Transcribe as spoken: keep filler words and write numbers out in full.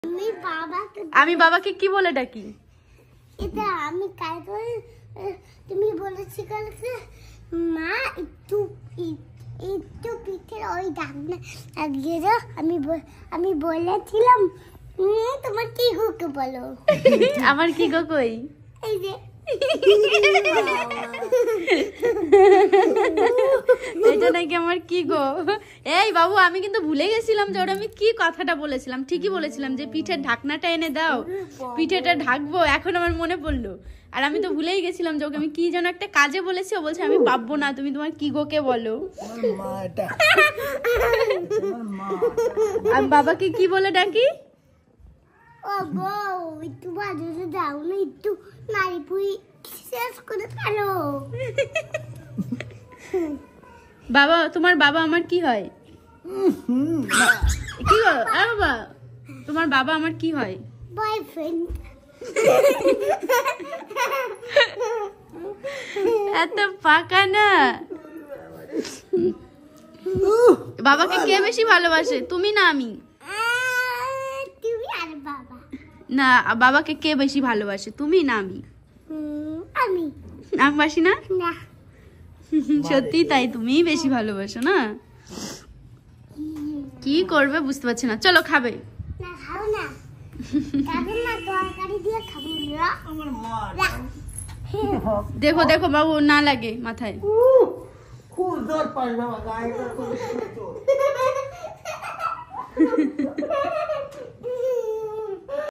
আমি বাবাকে কি বলে ডাকি? এটা আমি কাল তুমি বলেছি কালকে মা একটু একটু পিঠের ওই ডাকনা লাগিয়ে দাও। আমি আমি বলেছিলাম তোমার কি গোকে বলো। আমার কি গো কই? এই যে এটা নাকি আমার কি গো। এই বাবু আমি কিন্তু ভুলে গেছিলাম যে ওটা আমি কি কথাটা বলেছিলাম। ঠিকই বলেছিলাম যে পিঠের ঢাকনাটা এনে দাও, পিঠেটা ঢাকবো। এখন আমার মনে পড়লো। আর আমি তো ভুলেই গেছিলাম যে ওকে আমি কি যেন একটা কাজে বলেছি। ও বলছে আমি পাবো না, তুমি তোমার কি গোকে বলো। আমি বাবাকে কি বলে ডাকি? ও গো একটু বাজারে যাও না, একটু নারী পুই শেষ করে ফেলো। বাবা তোমার বাবা আমার কি হয়? কি গো বাবা তোমার বাবা আমার কি হয়? বয়ফ্রেন্ড। এত পাকা না। বাবাকে কে বেশি ভালোবাসে, তুমি না আমি? তুমি আর বাবা। না বাবাকে কে বেশি ভালোবাসে, তুমি না আমি? আমি। আমি বাসি না? না সত্যি তাই, তুমি বেশি ভালোবাসো না। কি করবে বুঝতে পারছি না। চলো খাবে? না খাও না, খাবে না, তরকারি দিয়ে খাবো না। আমার মা দেখো দেখো বাবু না লাগে মাথায়। খুব জোর পাই বাবা গায়ে